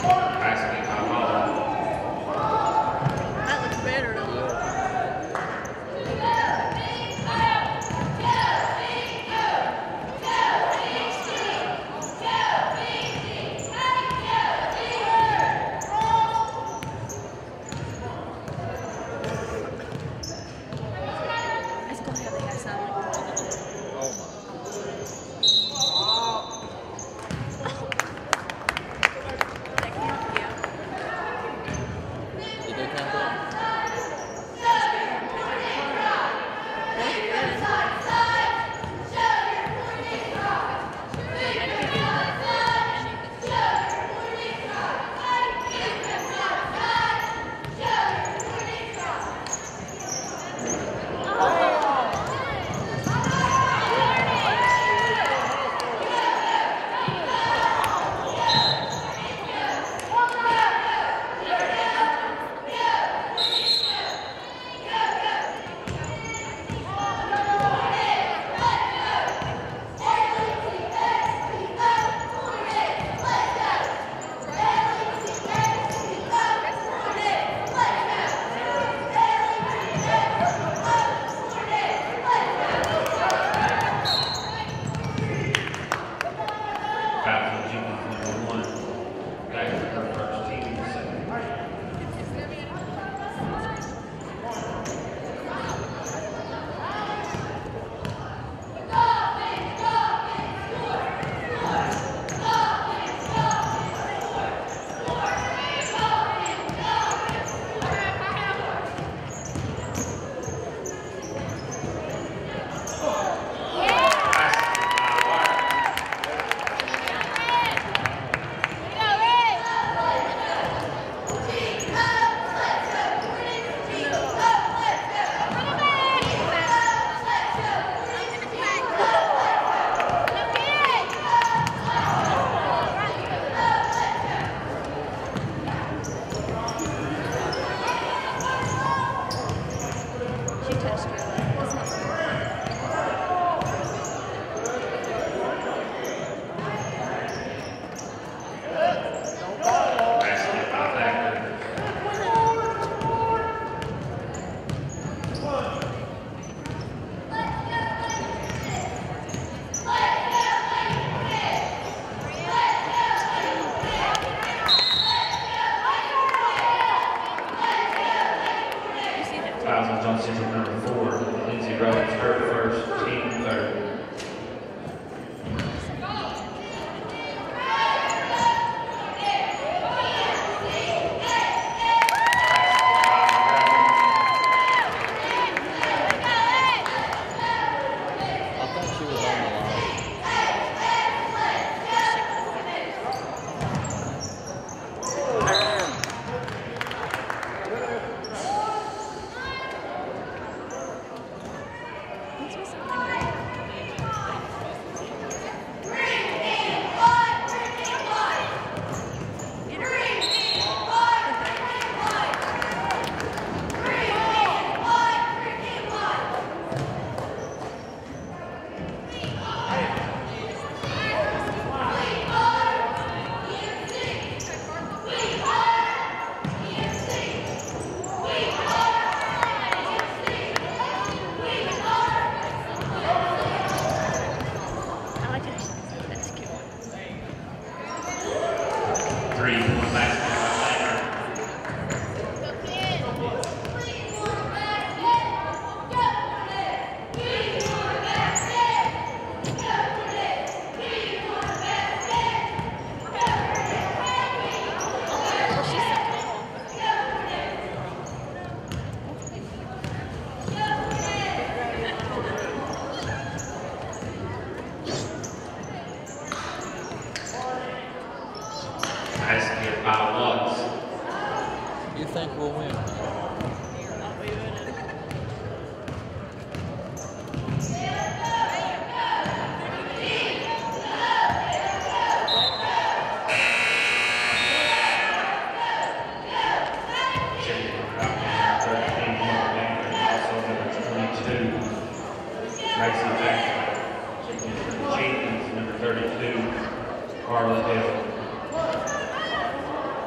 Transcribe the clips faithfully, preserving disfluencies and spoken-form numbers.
Jenkins, number thirty-two, Carla Hill.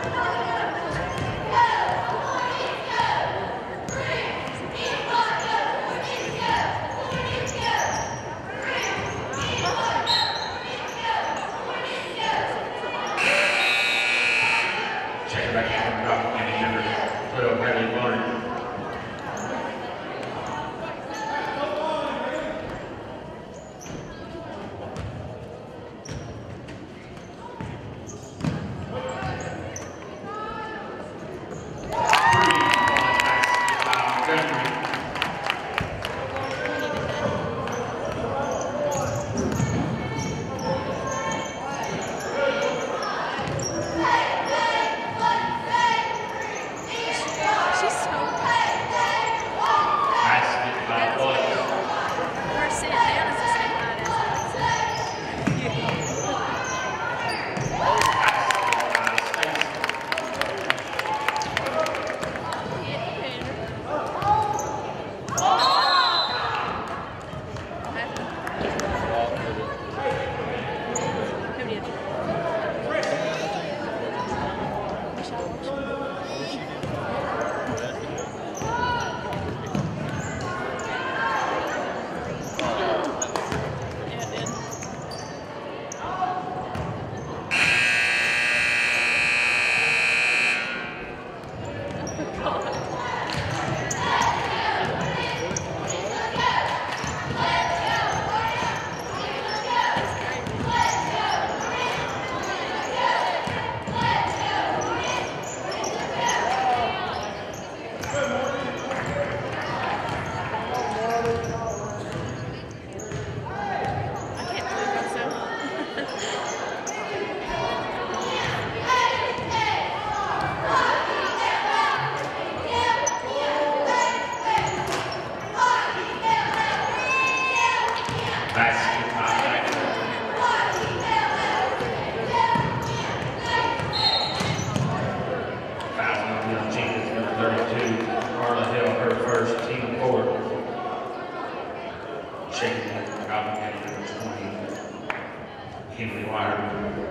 Jenkins, Magoffin, number twenty, Henry Wire.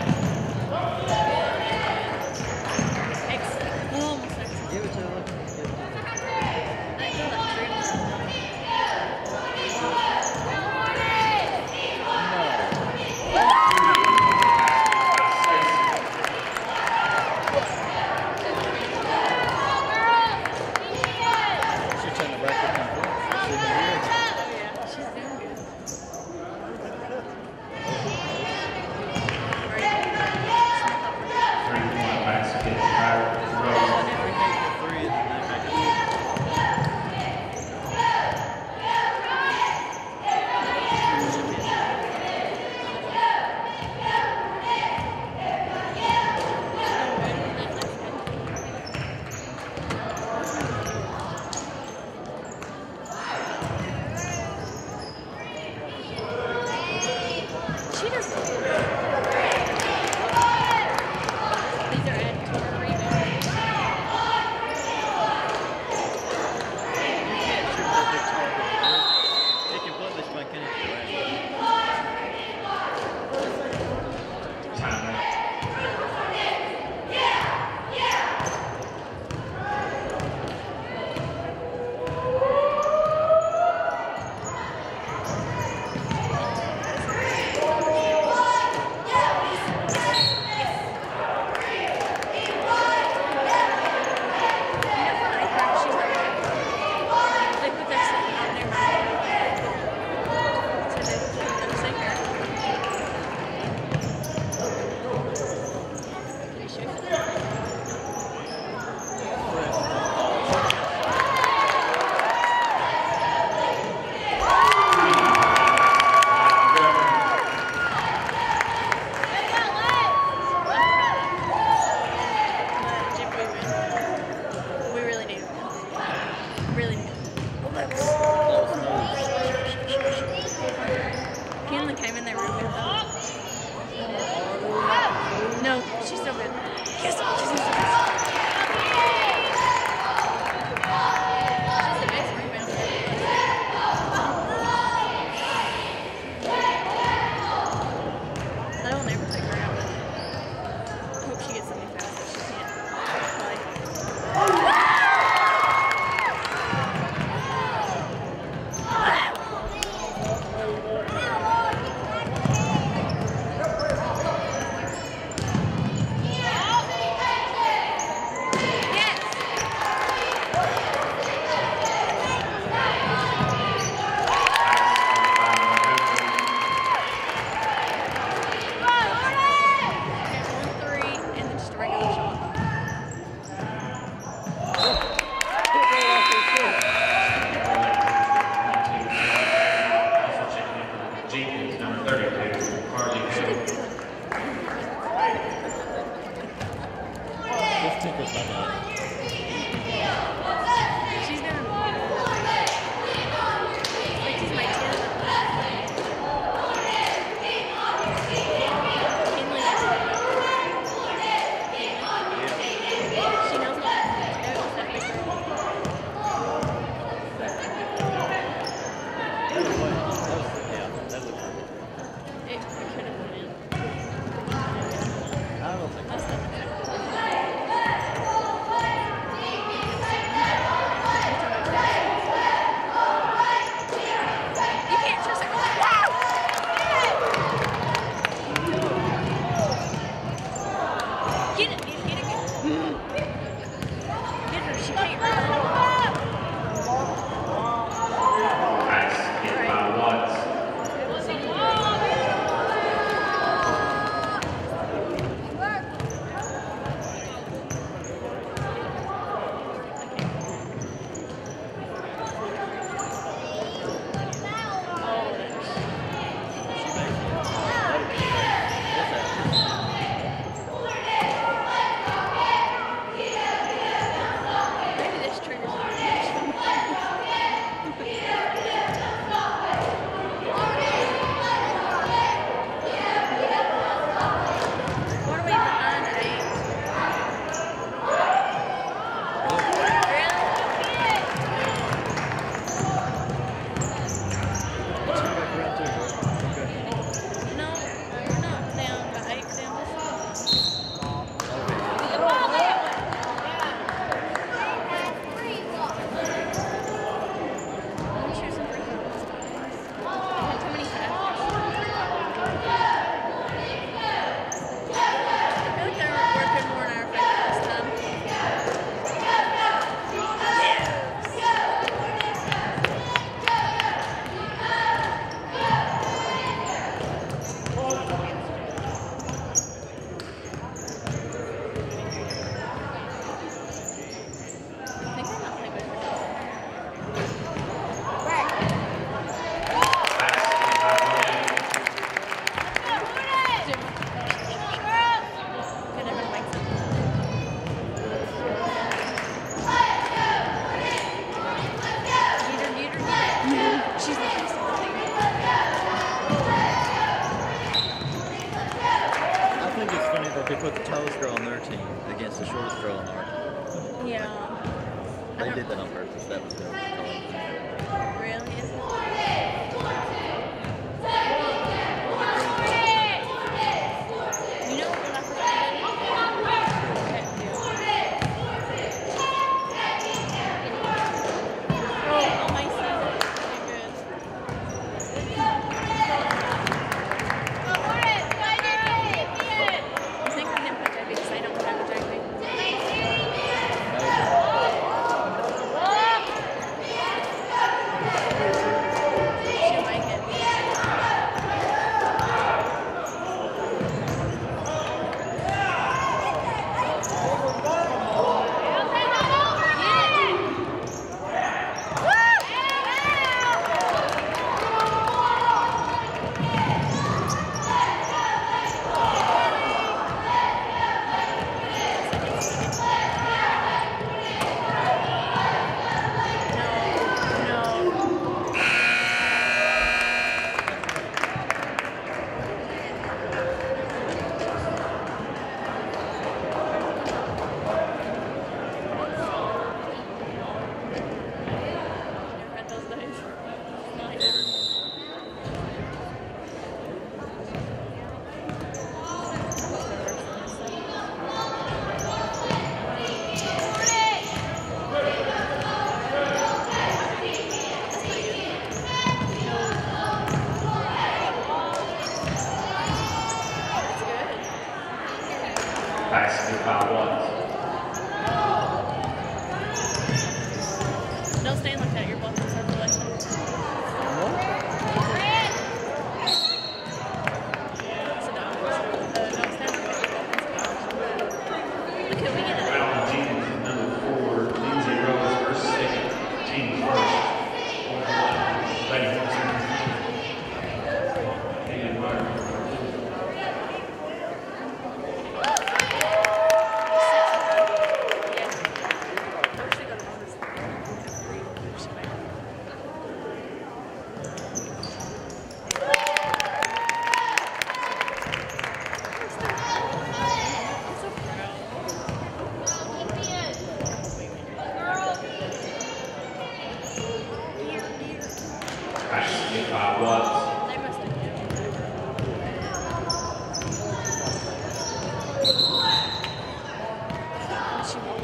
Give it to him. Jenkins, number thirty-two, Carly Hill. Just tickle somebody. She's doing like she's my kid. She knows what it could have went in. I don't think That's so. You can't just like, wow! Get it, get it, get it, get it. Get her, she can't run. Nice, hit by Watts. Maybe this triggers What are we behind eight? No, we're not down by eight, down by four. Let me shoot some free throws. Too many fouls. I feel like they're working more in our favor this time. I think they might play better. Good, everyone wakes up. Get her, get her, get her. She's the best of the thing. I think it's funny that they put the tallest girl on their team against the shortest girl on our team. Yeah. I They don't- did that on purpose. That was their call. Really? Is it? You know what I forgot to do? Okay, do it. Oh, on my side. Okay, good. You think we didn't put J B because they don't have a J B? foul one. Don't stand like that. You're blocking circulation. So don't, uh, don't stand like that. Look, can we get it? Foul on Jenkins, number four, Lindsay Rose, first, second, Jenkins first. Ladies and gentlemen. And Martin. Five watts. They must have given she won't.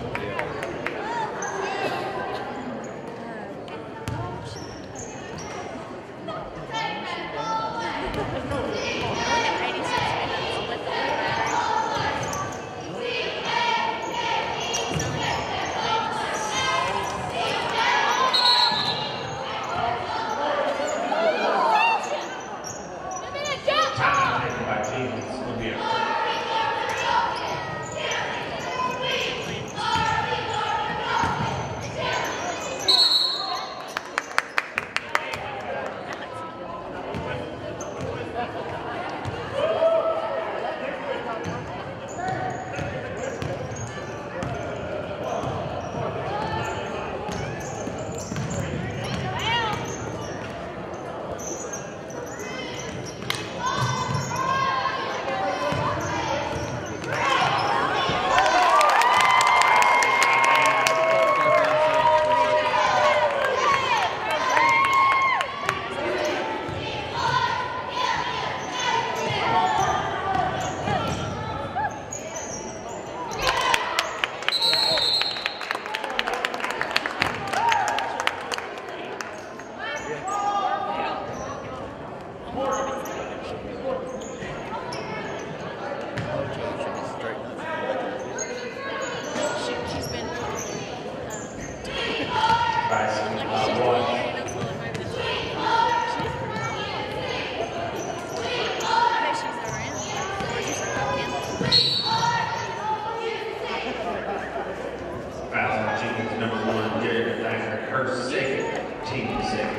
Her second, team second.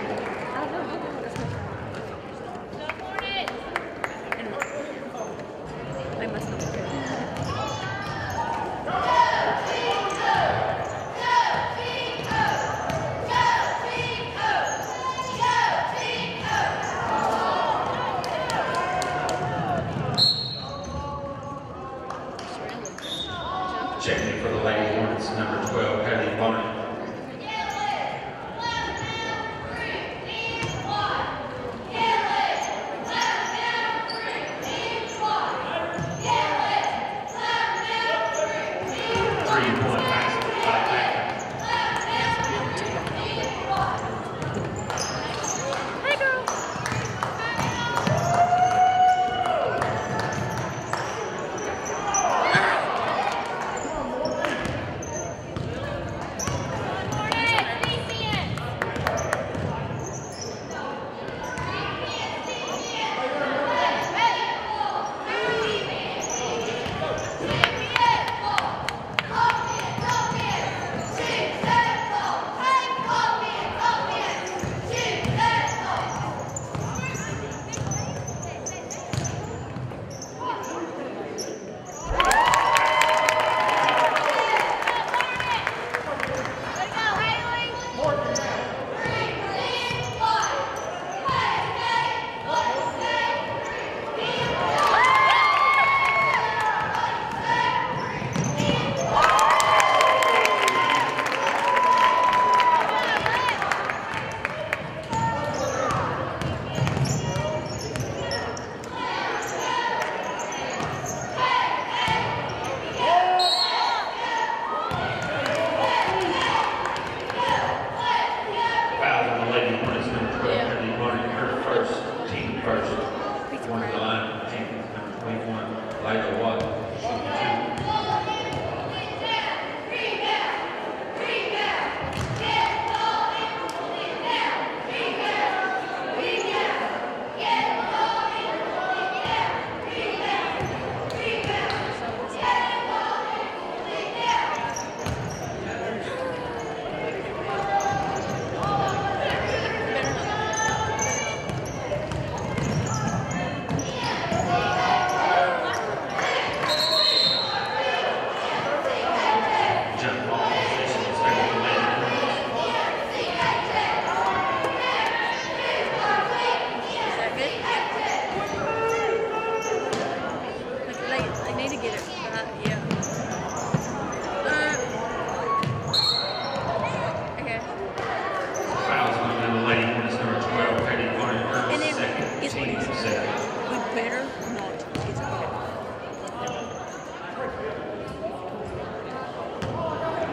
They must not be good. Checking for the Lady Hornets, number twelve, Haley Bonner.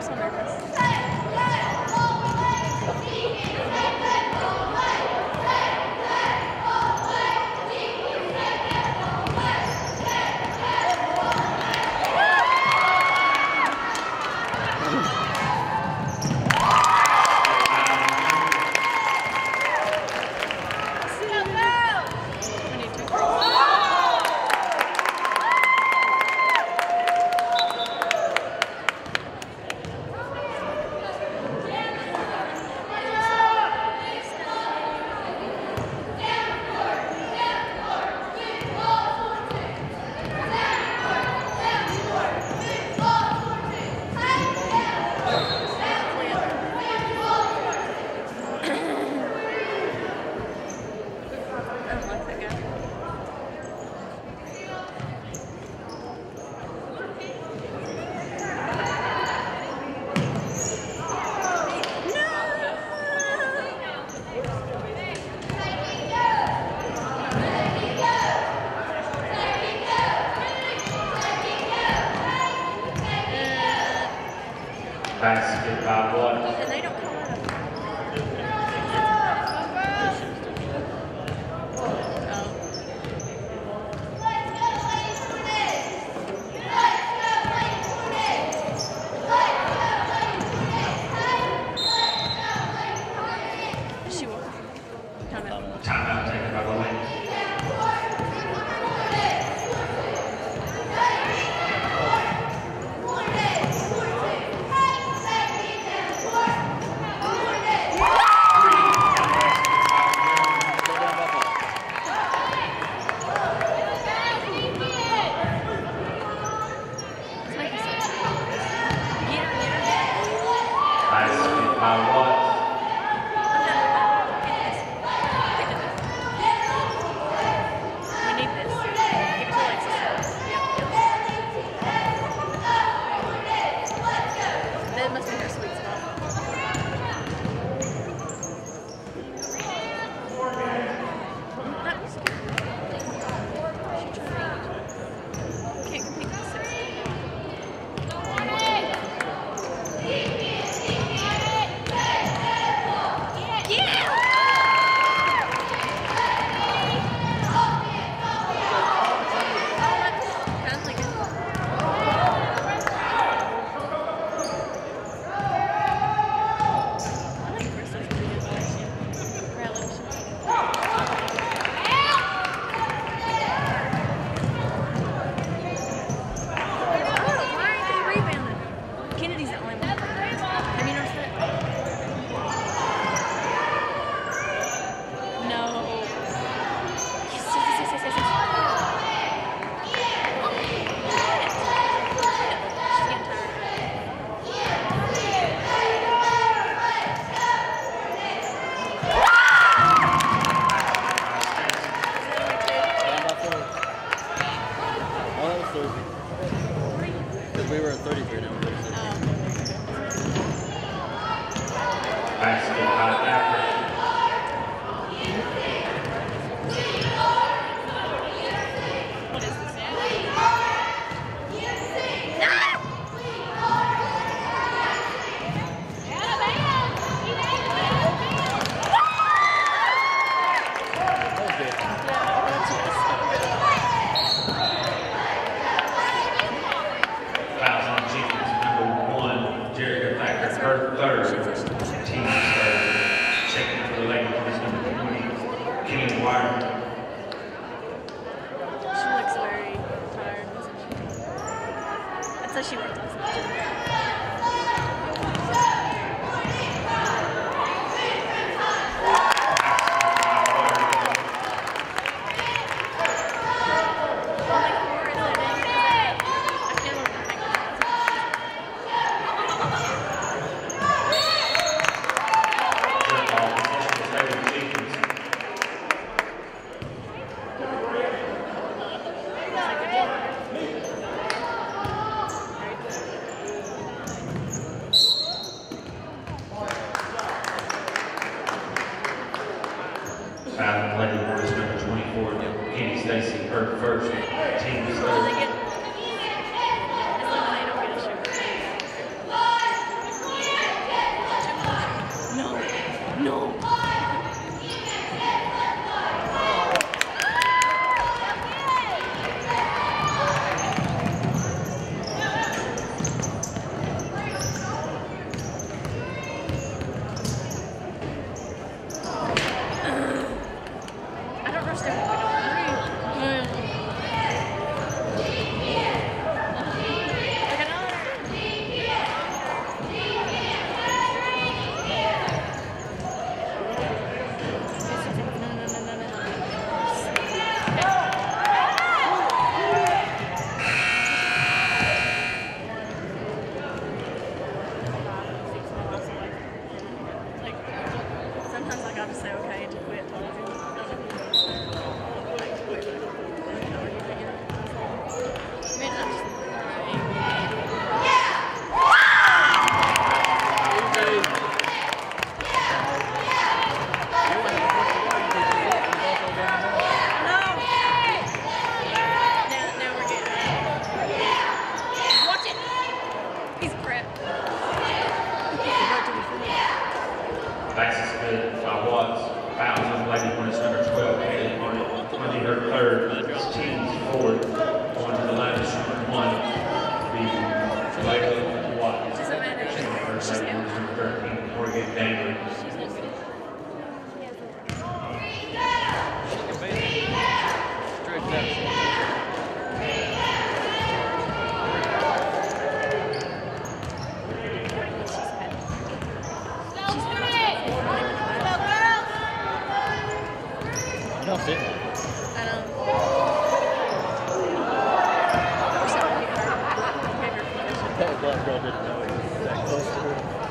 so nervous. Basket by what? And they don't come out. Oh. She will. Time out. Timeout taken by the lane. Basket by what? We need this. Give it to Alexis. Yep, yep. That must be her sweet spot. That was good. She tried. Can't compete with the six. Because we were at thirty-three now. Basket by Africa. What is this? Fouls on Jenkins, number one. Jericho Thacker, her third. Team third. Checking for the lady, is number twenty. Kenny Wire. She looks very tired, doesn't she? I'd say she worked last night. Foul Lady Hornets, number twenty-four. Kenny Stacy, her first. Team Will they third. get, as long as they don't get a sugar. He's crap. Pass is good by Watts. Fouls on Lady Hornets number twelve, Haley Hornet. twenty her third. Team's fourth. Going to the line of shooting one. The Lady Watts. Doesn't matter. First Lady Hornets number thirteen, Morgan Dangler. I don't see that. I know. That black girl didn't know it was that close to her.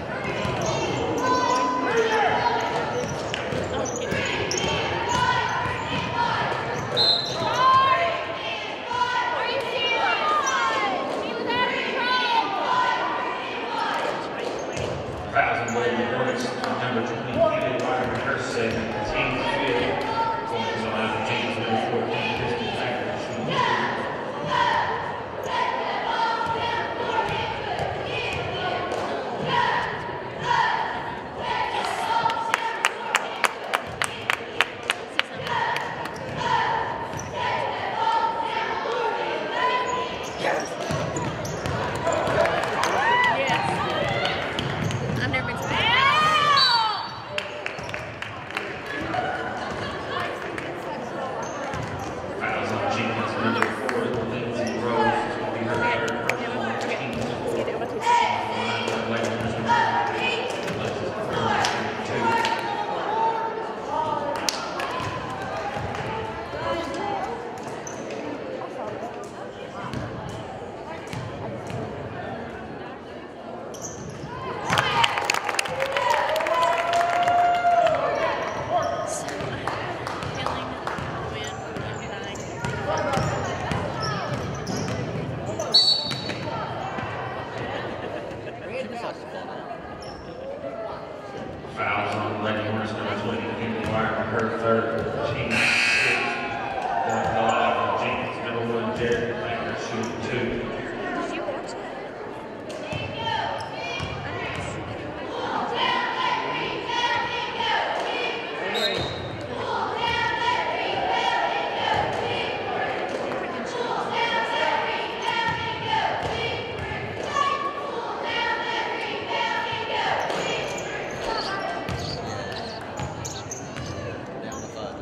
Fouls on Lady Hornets number twenty, Haley Ryder, her second. Team's fifth. Going to the line of Jenkins number fourteen, Kristen Thacker, shooting two. I've never been to Fouls on Jenkins number four, Lindsay Rose. This will be her third personal on team's fourth. Lady Hornets number three, Alexis Burns, two. Fouls on Lady Hornets number twenty, Haley Ryder, her third. Team's sixth. Going to the line of Jenkins number one, Jared Thacker, shooting two. Did you watch that? Down to five.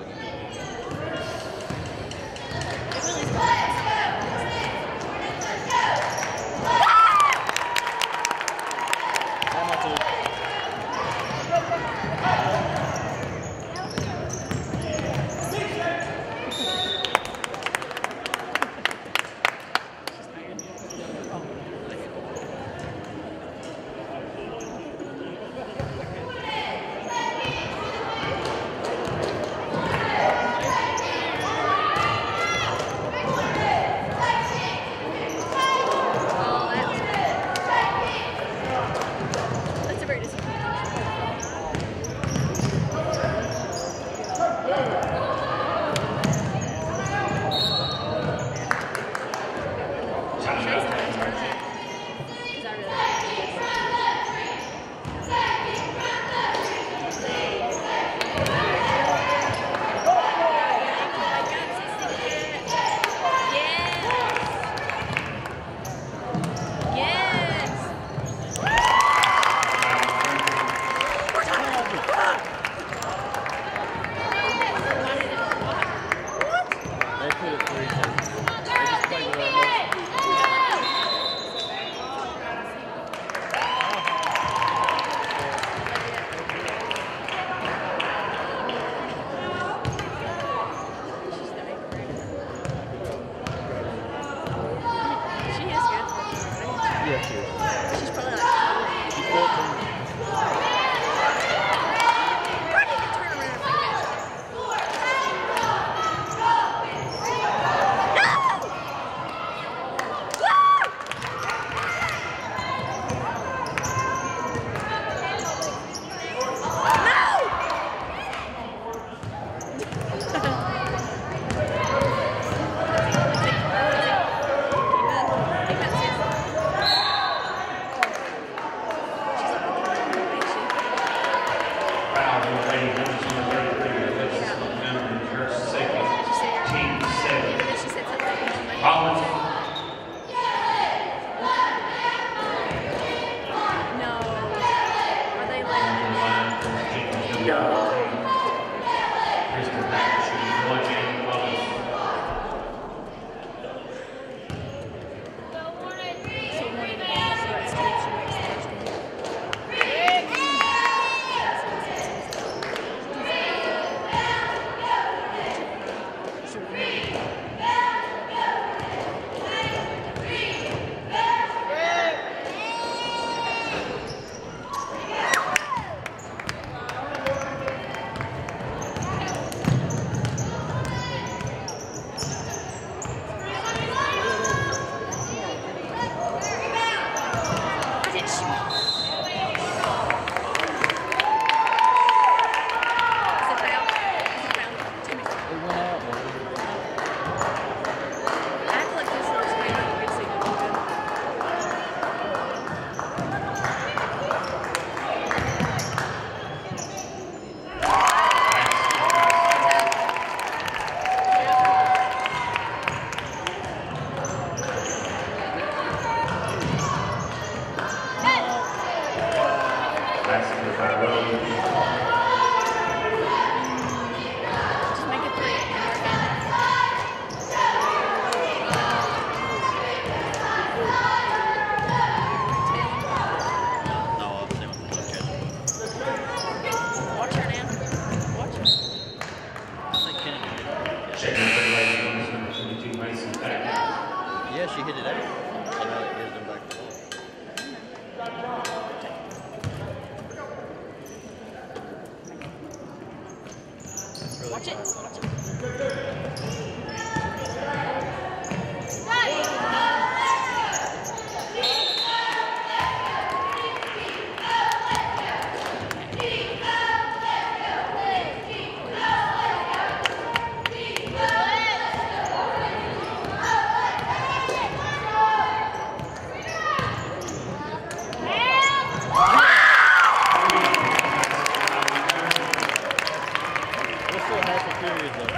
by Rose. Just make it three. No, I'll see what the Watch her now. Watch her. I think Kenny did it. Checking for the lady bonus number twenty-two, Mason back. Yeah, she hit it out. So now it gives them back the ball. Really Watch it. fast. Watch it. We're still half a period though.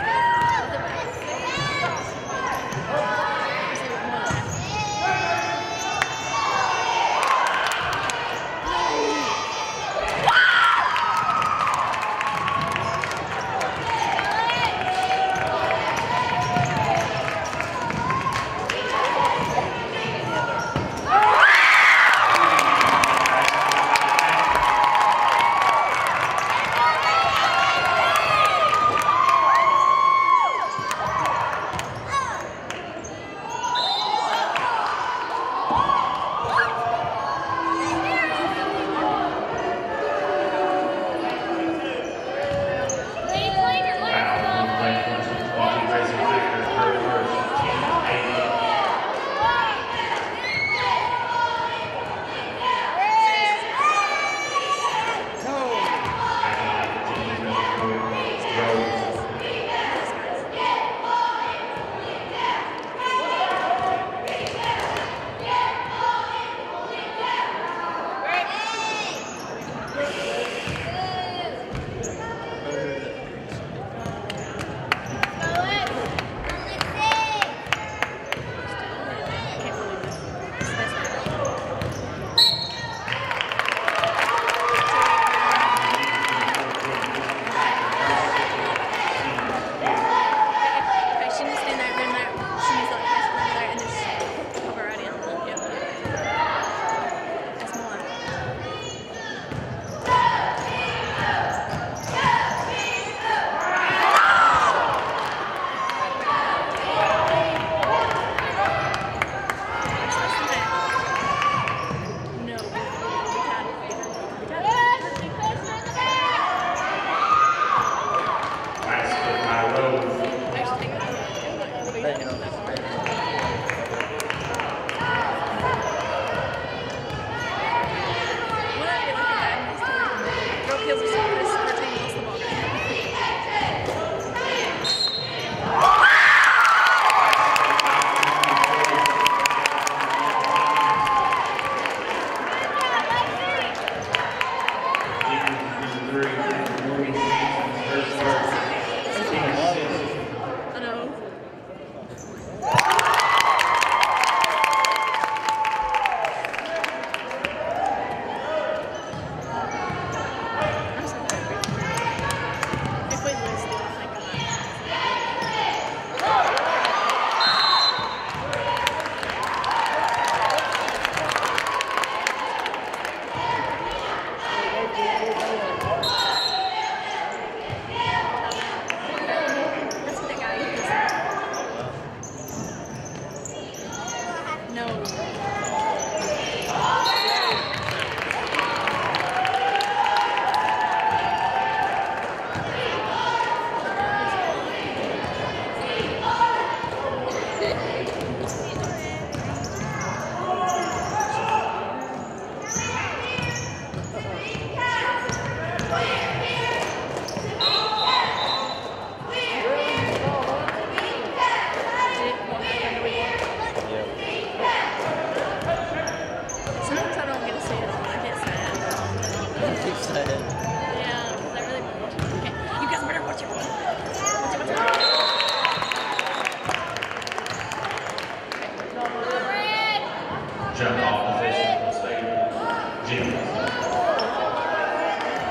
Jump off position will save Jenkins.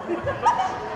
Come on.